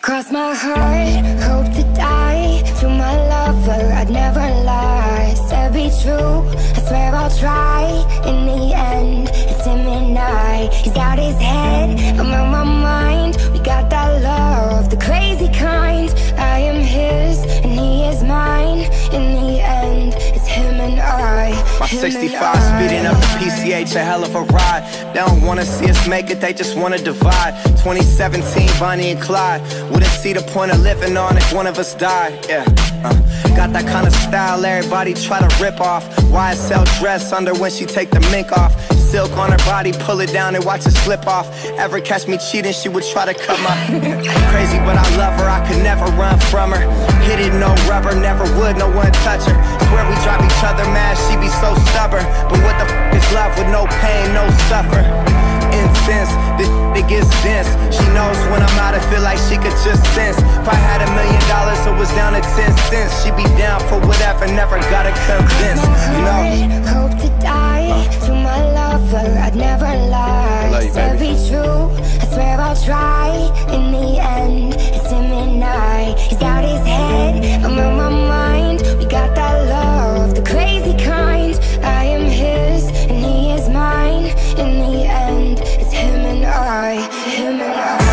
Cross my heart, hope to die. To my lover, I'd never lie. Said be true, I swear I'll try. In the end, it's him and I. He's out his head, I'm on my mind. We got that love, the crazy kind. I am his, and he is mine. In the end, it's him and I. My 65 speeding up the PCH, a hell of a ride. They don't wanna see us make it, they just wanna divide. 2017, Bonnie and Clyde. Wouldn't see the point of living on if one of us died, yeah. Got that kind of style everybody try to rip off. YSL dress under when she take the mink off. Silk on her body, pull it down and watch it slip off. Ever catch me cheating, she would try to cut my crazy, but I love her, I could never run from her. Hit it, no rubber, never would, no one touch her. Swear we drive each other mad, she be so stubborn. But what the f is love with no pain, no suffer? Incense, this it gets dense. She knows when I'm out, I feel like she could just sense. If I had $1 million, it was down to 10 cents. She'd be down for whatever, never gotta convince, you know. Hope to die, to my lover, I'd never lie. Love you, Said baby. be true, I swear I'll try. In the end, it's him and I. He's out his head, I'm on my mind. We got that love, the crazy kind. I am his, and he is mine. In the end, it's him and I, him and I.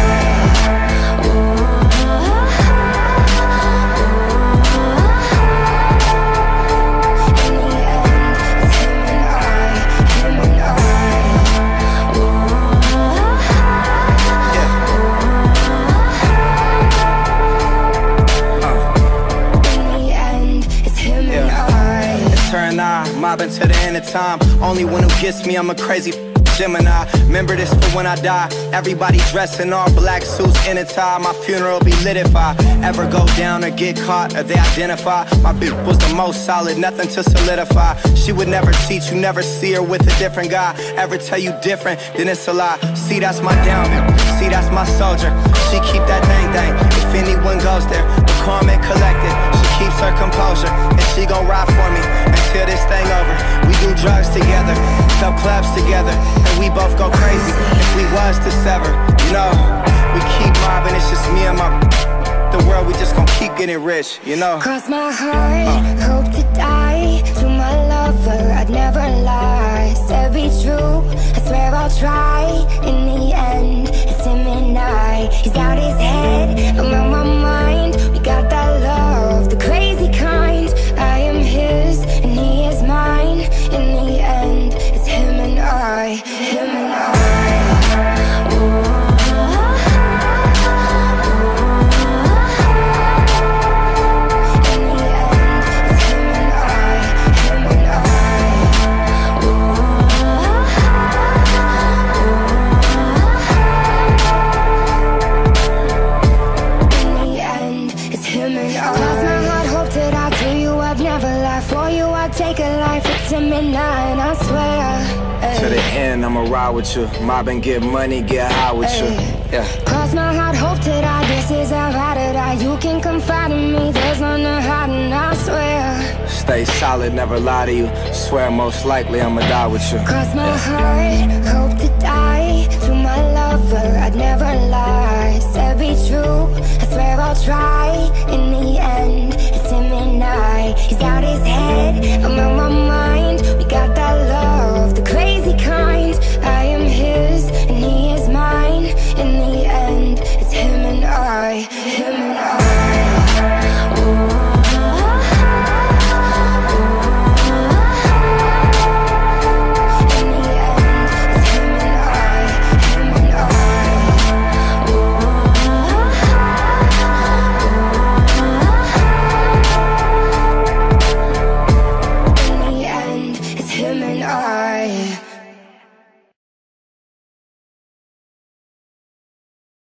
Mobbing to the end of time. Only one who gets me, I'm a crazy Gemini. Remember this for when I die. Everybody dressed in all black suits in a tie. My funeral be lit if I ever go down or get caught or they identify. My bitch was the most solid, nothing to solidify. She would never cheat, you never see her with a different guy. Ever tell you different, then it's a lie. See, that's my down, see, that's my soldier. She keep that thing, if anyone goes there. But calm and collected, she keeps her composure. And she gon' ride for me until this thing over. We do drugs together, sell clubs together, and we both go crazy if we was to sever. You know, we keep mobbing, it's just me and my the world, we just gon' keep getting rich, you know. Cross my heart, hope to die. To my lover, I'd never lie. Said be true, I swear I'll try. In the end, it's him and I. He's out his head, I'm on my mind. We got that love, the crazy kind. I am his, and he is mine. In the end, it's him and I, him and I. Take a life, it's him and I swear. To the end, I'ma ride with you. Mobbing, get money, get high with you. Yeah. Cross my heart, hope to die. This is how I to die. You can confide in me, there's none to hide, and I swear. Stay solid, never lie to you. Swear most likely I'ma die with you. Cross my heart, hope to die.